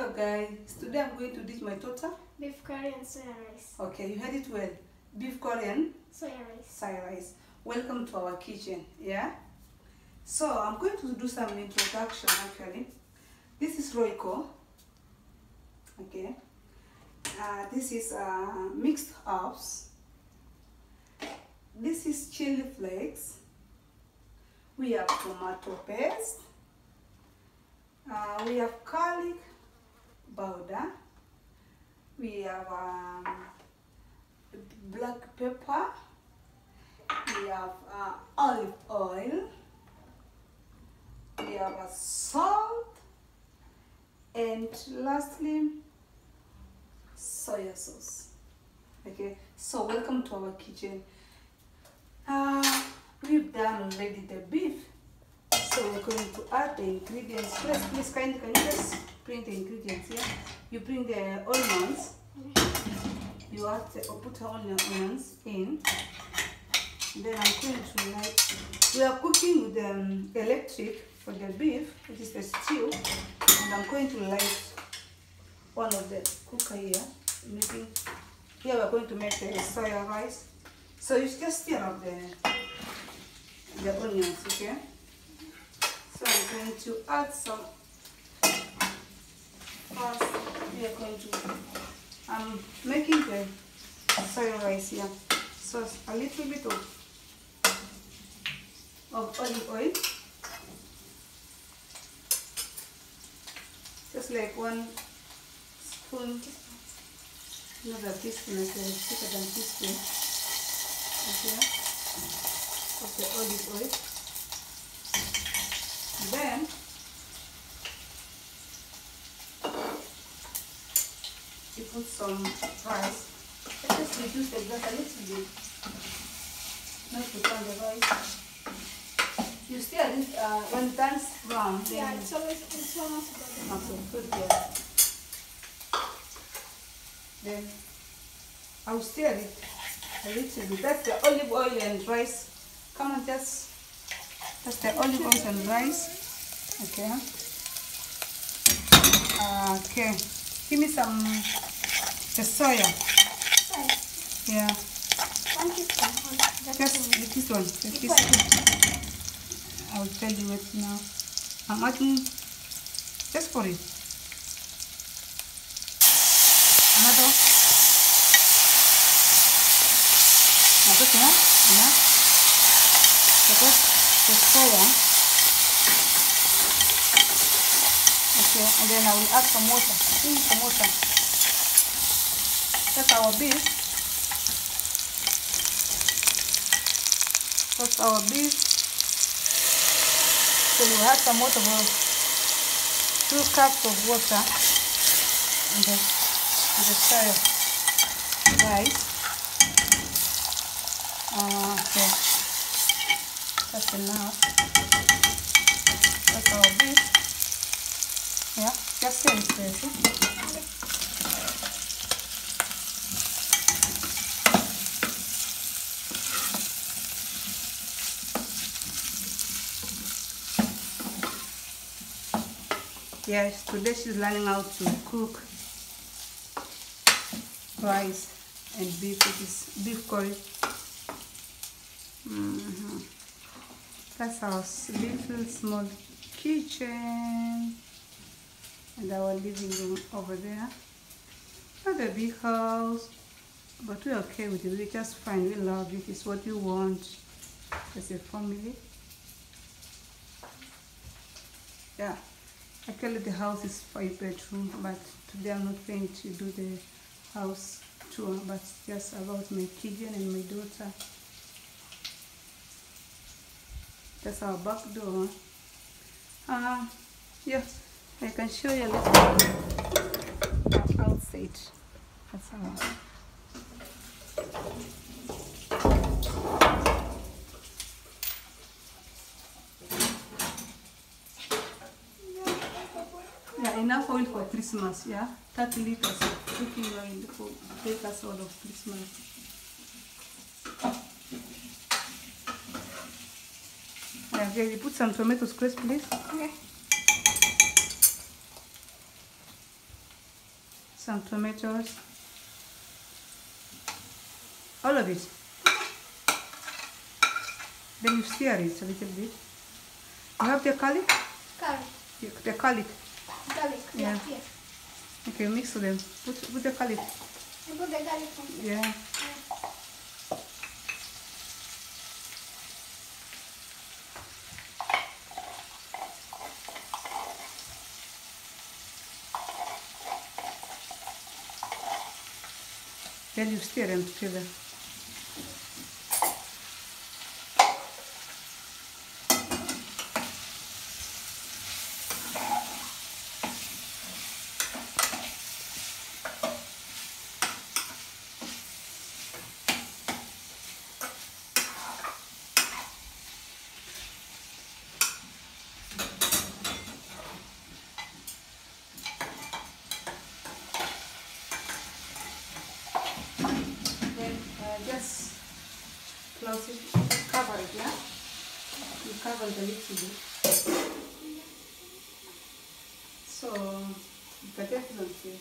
Hello guys, today I'm going to teach my daughter beef curry and soya rice. Okay, you heard it well. Beef curry and Soya rice. soya rice. Welcome to our kitchen, yeah? So I'm going to do some introduction actually. This is Royco. Okay. This is mixed herbs. This is chili flakes. We have tomato paste. We have garlic powder. We have black pepper. We have olive oil. We have salt. And lastly, soya sauce. Okay, so welcome to our kitchen. We've done already the beef. So we're going to add the ingredients. Please kindly, can you just bring the ingredients here? You bring the onions. You add the, or put the onions in. Then I'm going to light. We are cooking with the electric for the beef, which is the stew. And I'm going to light one of the cooker here. Here we're going to make the soya rice. So you just stir up the onions, okay? So I'm going to add some. First, we are going to. I'm making the soya rice here. So a little bit of olive oil, just like 1 spoon, not a teaspoon, like a thicker than teaspoon, okay, of the olive oil. Then you put some rice. Just reduce the gas a little bit, not to burn the rice. You stir it when it turns brown. Yeah, it's almost done. Okay, good. Yeah. Then I'll stir it a little bit. That's the olive oil and rice. Come on, that's the olive oil and rice. Okay. Okay. Give me some the soya. Yeah. 1 teaspoon. Just this one. Just this one. I'll tell you what now. I'm adding just for it. Another. Another one. Yeah. Because the soya. Okay, and then I will add some water. Some water. That's our beef. That's our beef. So you add some water, 2 cups of water, and the soya rice. Okay, that's enough. That's our beef. Yeah, just stir it there. Yes, today she's learning how to cook rice and beef. It is beef curry. That's our little small kitchen and our living room over there. Not a big house, but we're okay with it. We're just fine. We love it. It's what we want as a family. Yeah. Actually, the house is 5 bedroom, but today I'm not going to do the house tour, but just about my kitchen and my daughter. That's our back door. Yeah, I can show you a little bit outside. That's our. Yeah, enough oil for Christmas, yeah? 30 liters of cooking oil for take us out of Christmas. Yeah, okay, you put some tomatoes crisp, please. Okay. some tomatoes, all of it. Then you stir it a little bit. You have the garlic? Garlic. The garlic. Garlic. Yeah. Yeah. Okay, mix them. Put the garlic. You put the garlic on. Yeah. Then you stir them together. Just close it, cover it, yeah? You cover the little bit. So, you can definitely.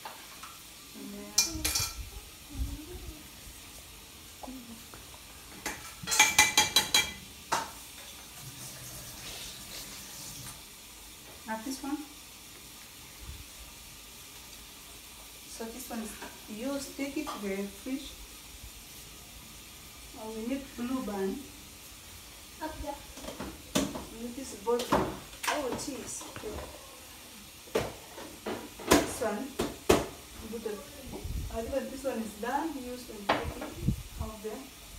Have this one. So this one is used, take it to the fridge. We need blue bun. Up there. We need this bottle. Oh, cheese. Okay. This one, even this one is done. Use and take it out there.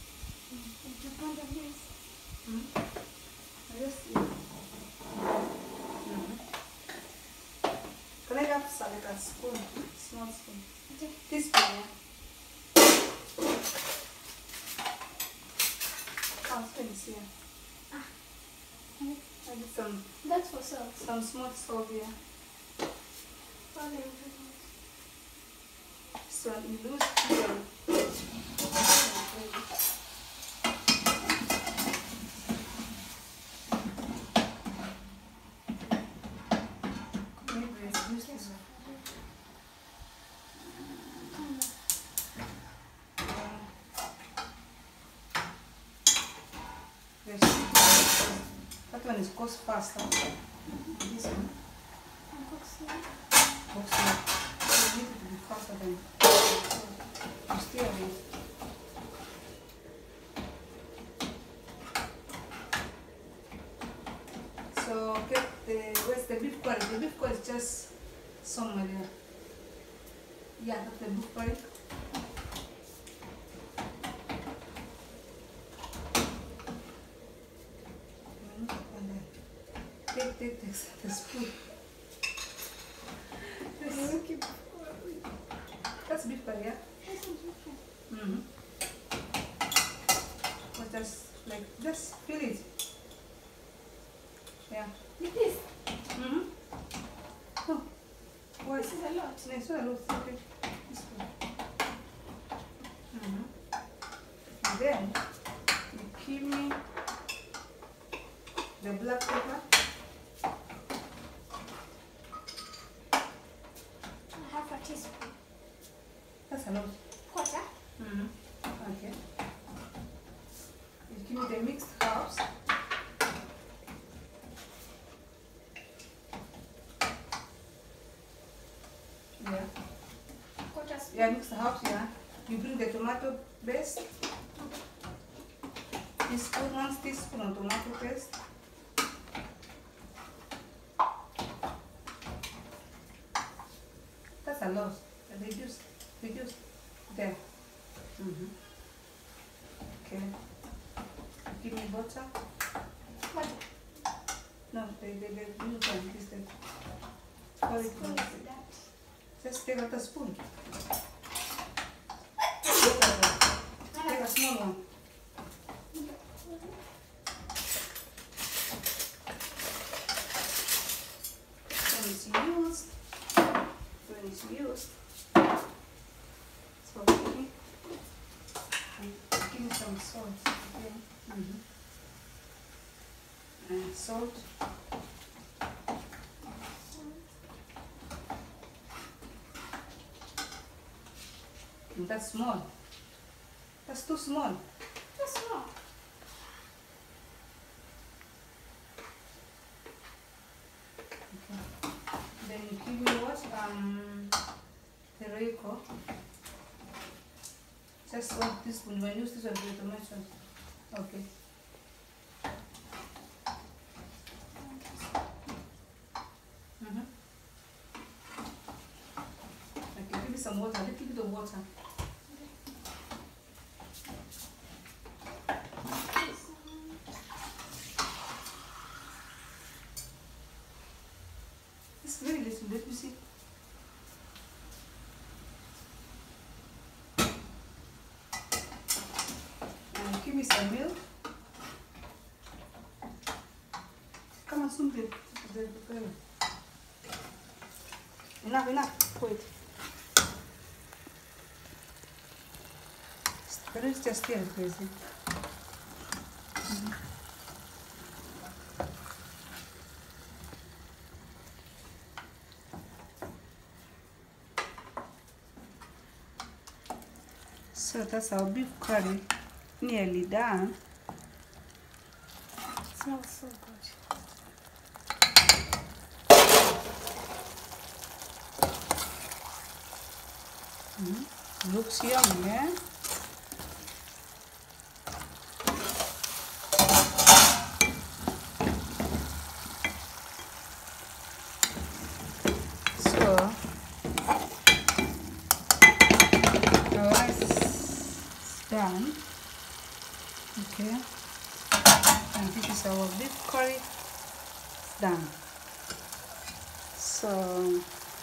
Yes. Can I have like a spoon? Small spoon. This one, yeah. Things here. I did some. That's for salt. Some small salt here. So you lose here. Maybe it's used this one. That one is goes faster. This one goes slow. You need it to be faster than you stir it. So get where's the beef curry? The beef curry is just somewhere there. Yeah, that's the beef curry. Take the spoon. That's beef curry, yeah? But just fill it. Yeah. Like this? Oh, what? This is a lot. No, it's not a lot. Okay. This one. And then you give me the black pepper. Half a teaspoon. That's a lot. Quarter. Okay. You give me the mixed herbs. Yeah. Quarter spoon. Yeah, mixed herbs, yeah. You bring the tomato paste. Teaspoon, 1 teaspoon of tomato paste. That's a lot. Reduce there. Okay. Give me butter. What? No, the blue one. This the. What is Spoon is that? Just take out a spoon. Take a small one. When it's used. So give me some salt. Okay. And salt. cooking. That's small. That's too small. Too small. Okay. Then you give me what? Teriyaki. Just 1 teaspoon. When you use this one for the tomato. Okay. Okay, give me some water. A little bit of water. It's very little. Let me see. And give me some milk. Come on, soon, babe. Enough, enough. Wait. Let's just stir it, crazy. So that's our beef curry nearly done. It smells so good. Looks yummy, yeah? So, our rice is done. Okay. And this is our beef curry done. So,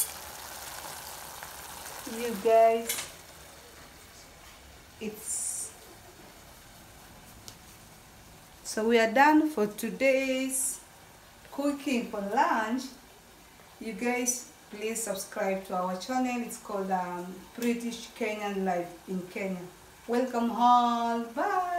you guys, so we are done for today's cooking for lunch. You guys, please subscribe to our channel. It's called British Kenyan Life in Kenya. Welcome all. Bye.